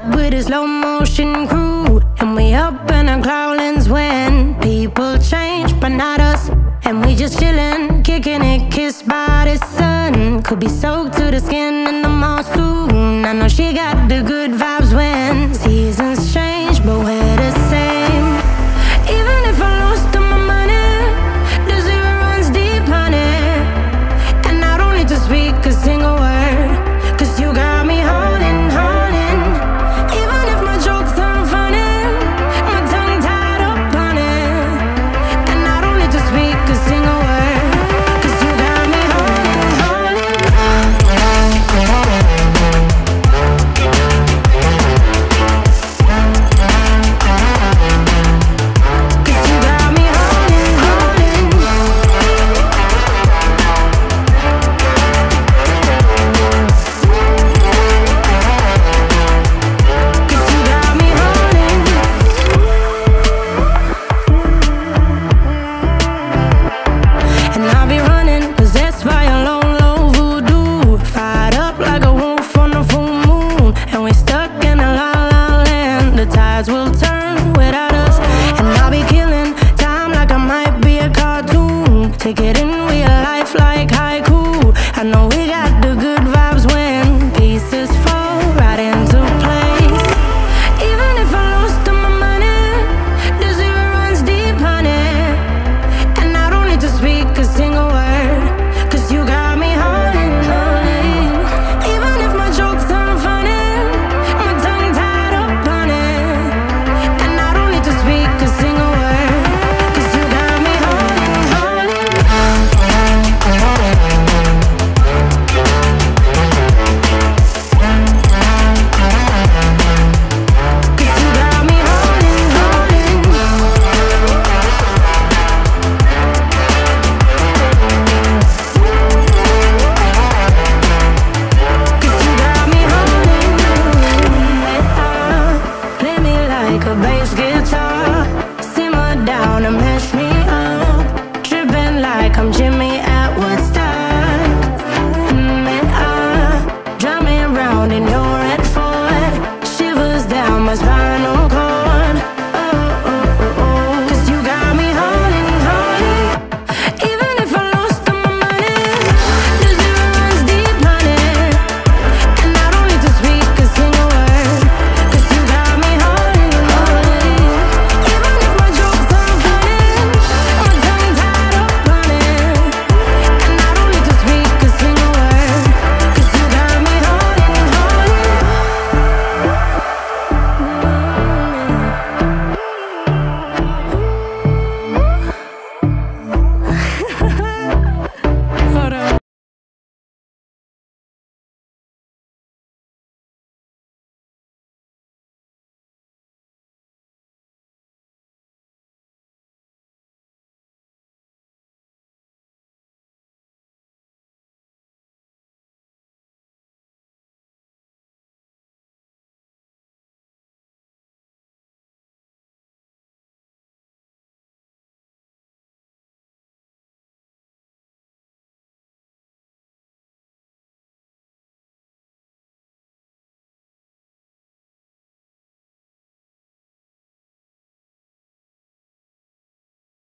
with a slow motion crew, and we up in our growlings when people change, but not us. And we just chillin', kicking it, kissed by the sun. Could be soaked to the skin in the mall soon. I know she got the good vibes when